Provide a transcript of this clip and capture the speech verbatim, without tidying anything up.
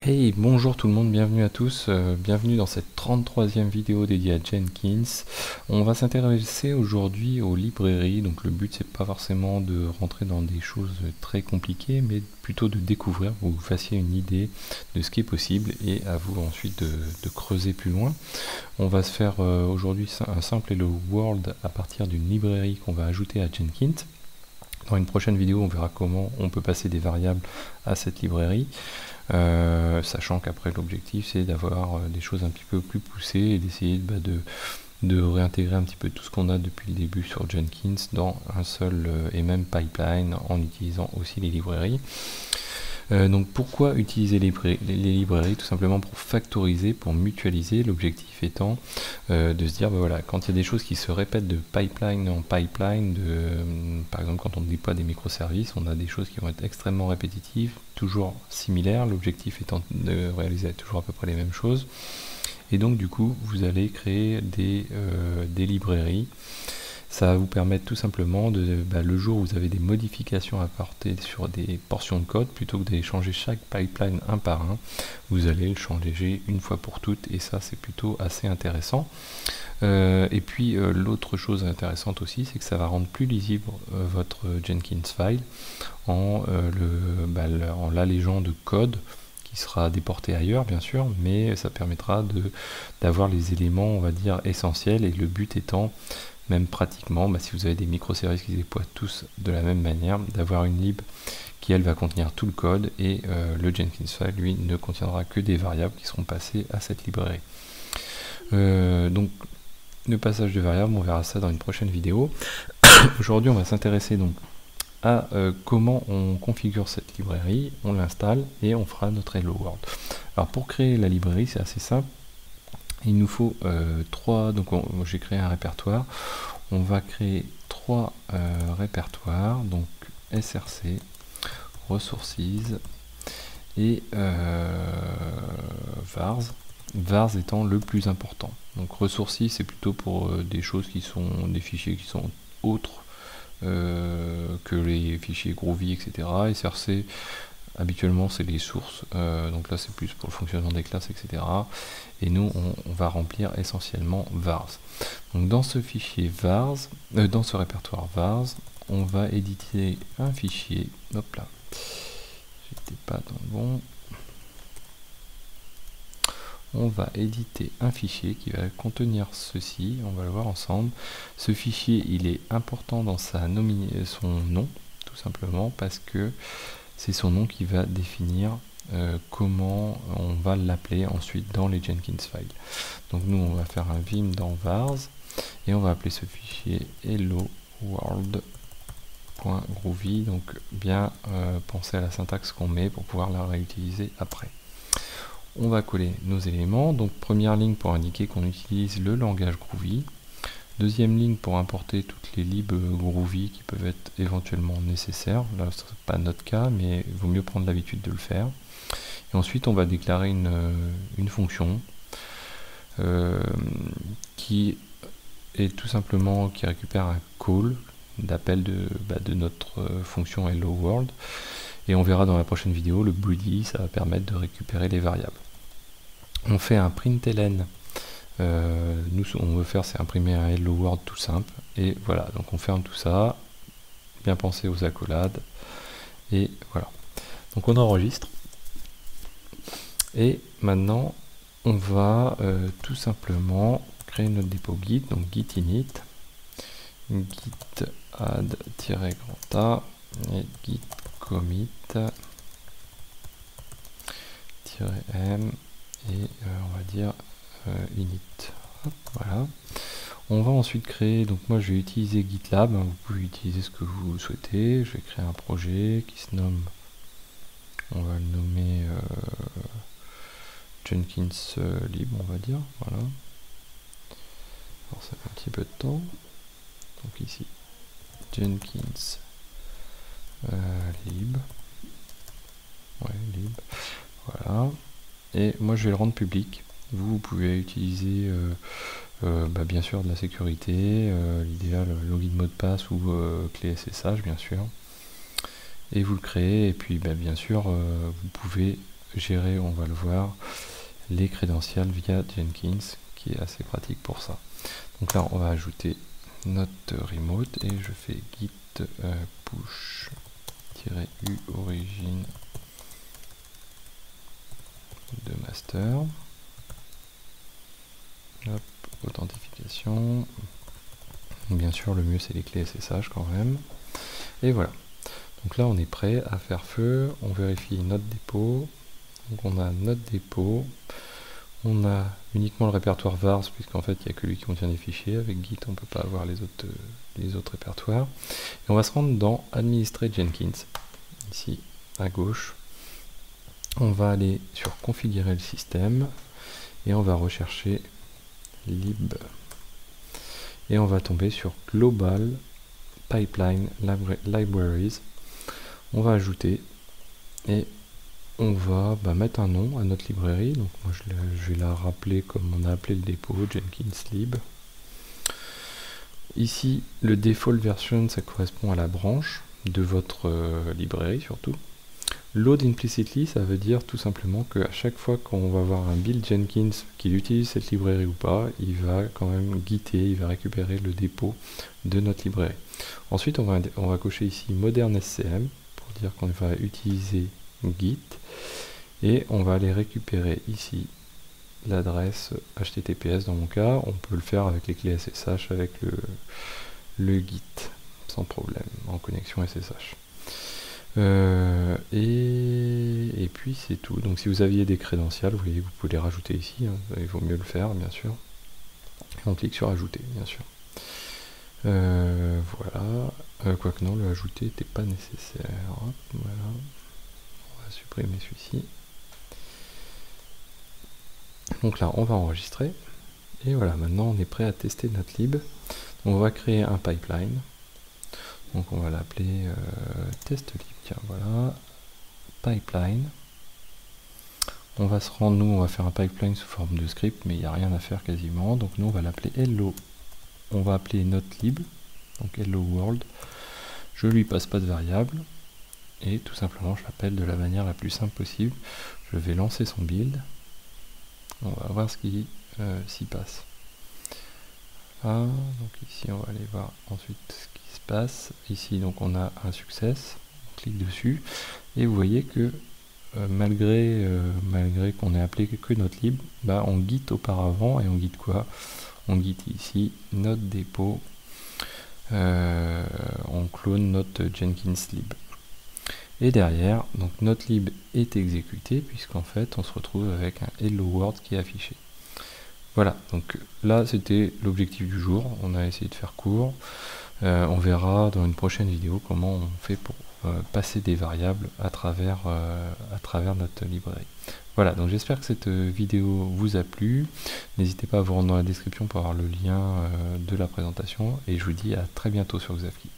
Hey, bonjour tout le monde, bienvenue à tous, euh, bienvenue dans cette trente-troisième vidéo dédiée à Jenkins. On va s'intéresser aujourd'hui aux librairies, donc le but c'est pas forcément de rentrer dans des choses très compliquées, mais plutôt de découvrir, pour que vous fassiez une idée de ce qui est possible et à vous ensuite de, de creuser plus loin. On va se faire euh, aujourd'hui un simple Hello World à partir d'une librairie qu'on va ajouter à Jenkins. Dans une prochaine vidéo, on verra comment on peut passer des variables à cette librairie. Euh, sachant qu'après l'objectif c'est d'avoir euh, des choses un petit peu plus poussées et d'essayer bah, de, de réintégrer un petit peu tout ce qu'on a depuis le début sur Jenkins dans un seul euh, et même pipeline en utilisant aussi les librairies. Euh, donc pourquoi utiliser les, les, les librairies? Tout simplement pour factoriser, pour mutualiser, l'objectif étant euh, de se dire, bah voilà, quand il y a des choses qui se répètent de pipeline en pipeline, de, euh, par exemple quand on déploie des microservices, on a des choses qui vont être extrêmement répétitives, toujours similaires, l'objectif étant de réaliser toujours à peu près les mêmes choses. Et donc du coup, vous allez créer des, euh, des librairies. Ça va vous permettre tout simplement, de, bah, le jour où vous avez des modifications à apporter sur des portions de code, plutôt que d'aller changer chaque pipeline un par un, vous allez le changer une fois pour toutes, et ça c'est plutôt assez intéressant. Euh, et puis euh, l'autre chose intéressante aussi, c'est que ça va rendre plus lisible euh, votre Jenkins file en, euh, le, bah, en l'allégeant de code qui sera déporté ailleurs bien sûr, mais ça permettra d'avoir les éléments, on va dire, essentiels, et le but étant même pratiquement, bah, si vous avez des microservices qui déploient tous de la même manière, d'avoir une lib qui elle va contenir tout le code, et euh, le Jenkins file lui ne contiendra que des variables qui seront passées à cette librairie. Euh, donc le passage de variables, on verra ça dans une prochaine vidéo. Aujourd'hui on va s'intéresser donc à euh, comment on configure cette librairie, on l'installe et on fera notre Hello World. Alors pour créer la librairie c'est assez simple. Il nous faut euh, trois, donc j'ai créé un répertoire, on va créer trois euh, répertoires, donc S R C, Resources et euh, vars, vars étant le plus important. Donc Resources c'est plutôt pour euh, des choses qui sont, des fichiers qui sont autres euh, que les fichiers Groovy, et cetera. S R C, habituellement c'est les sources, euh, donc là c'est plus pour le fonctionnement des classes, et cetera. Et nous on, on va remplir essentiellement vars. Donc dans ce fichier vars, euh, dans ce répertoire vars, on va éditer un fichier, hop là, j'étais pas dans le bon, on va éditer un fichier qui va contenir ceci, on va le voir ensemble. Ce fichier il est important dans sa son nom, tout simplement parce que c'est son nom qui va définir euh, comment on va l'appeler ensuite dans les Jenkins files. Donc nous on va faire un vim dans vars et on va appeler ce fichier hello world.groovy, donc bien euh, penser à la syntaxe qu'on met pour pouvoir la réutiliser après. On va coller nos éléments, donc première ligne pour indiquer qu'on utilise le langage Groovy. Deuxième ligne pour importer toutes les libs Groovy qui peuvent être éventuellement nécessaires. Là, ce n'est pas notre cas, mais il vaut mieux prendre l'habitude de le faire. Et ensuite, on va déclarer une, une fonction euh, qui est tout simplement qui récupère un call d'appel de, bah, de notre fonction Hello World. Et on verra dans la prochaine vidéo, le body, ça va permettre de récupérer les variables. On fait un println. Euh, nous, ce qu'on veut faire, c'est imprimer un Hello World tout simple. Et voilà, donc on ferme tout ça. Bien penser aux accolades. Et voilà. Donc on enregistre. Et maintenant, on va euh, tout simplement créer notre dépôt Git. Donc git init, git add-a et git commit -m et euh, on va dire Euh, init. Hop, voilà. On va ensuite créer, donc moi je vais utiliser GitLab, hein, vous pouvez utiliser ce que vous souhaitez. Je vais créer un projet qui se nomme, on va le nommer euh, Jenkins euh, lib, on va dire, voilà. Alors ça fait un petit peu de temps. Donc ici, Jenkins euh, lib. Ouais, lib. Voilà. Et moi je vais le rendre public. Vous, vous pouvez utiliser euh, euh, bah, bien sûr de la sécurité, euh, l'idéal login mot de passe ou euh, clé S S H bien sûr. Et vous le créez, et puis bah, bien sûr euh, vous pouvez gérer, on va le voir, les crédentials via Jenkins, qui est assez pratique pour ça. Donc là, on va ajouter notre remote et je fais git euh, push-u origine de master. Hop, authentification. Bien sûr, le mieux c'est les clés S S H quand même. Et voilà. Donc là, on est prêt à faire feu. On vérifie notre dépôt. Donc on a notre dépôt. On a uniquement le répertoire vars, puisqu'en fait, il n'y a que lui qui contient des fichiers. Avec Git, on ne peut pas avoir les autres, euh, les autres répertoires. Et on va se rendre dans Administrer Jenkins. Ici, à gauche. On va aller sur Configurer le système. Et on va rechercher lib. Et on va tomber sur Global Pipeline Libraries. On va ajouter et on va bah, mettre un nom à notre librairie. Donc moi je, je vais la rappeler comme on a appelé le dépôt, Jenkins lib. Ici le default version, ça correspond à la branche de votre euh, librairie surtout. Load implicitly, ça veut dire tout simplement qu'à chaque fois qu'on va avoir un build Jenkins qui utilise cette librairie ou pas, il va quand même gitter, il va récupérer le dépôt de notre librairie. Ensuite, on va, on va cocher ici modern S C M pour dire qu'on va utiliser Git et on va aller récupérer ici l'adresse H T T P S dans mon cas. On peut le faire avec les clés S S H avec le, le Git sans problème en connexion S S H. Euh, et, et puis c'est tout. Donc si vous aviez des crédentials, vous voyez, vous pouvez les rajouter ici, hein. Il vaut mieux le faire bien sûr. Et on clique sur ajouter bien sûr. Euh, voilà. Euh, Quoique non, le ajouter n'était pas nécessaire. Hop, voilà. On va supprimer celui-ci. Donc là on va enregistrer. Et voilà, maintenant on est prêt à tester notre lib. On va créer un pipeline. Donc on va l'appeler euh, test lib, tiens voilà, pipeline. On va se rendre, nous on va faire un pipeline sous forme de script, mais il n'y a rien à faire quasiment. Donc nous on va l'appeler hello. On va appeler notre lib, donc hello world. Je lui passe pas de variable. Et tout simplement je l'appelle de la manière la plus simple possible. Je vais lancer son build. On va voir ce qui euh, s'y passe. Ah, donc ici on va aller voir ensuite ce qui se passe. Ici donc on a un success, on clique dessus et vous voyez que euh, malgré euh, malgré qu'on ait appelé que notre lib, bah on git auparavant et on git quoi? On git ici notre dépôt, euh, on clone notre Jenkins lib. Et derrière, donc notre lib est exécuté puisqu'en fait on se retrouve avec un hello world qui est affiché. Voilà, donc là c'était l'objectif du jour, on a essayé de faire court, euh, on verra dans une prochaine vidéo comment on fait pour euh, passer des variables à travers, euh, à travers notre librairie. Voilà, donc j'espère que cette vidéo vous a plu, n'hésitez pas à vous rendre dans la description pour avoir le lien euh, de la présentation, et je vous dis à très bientôt sur Xavki.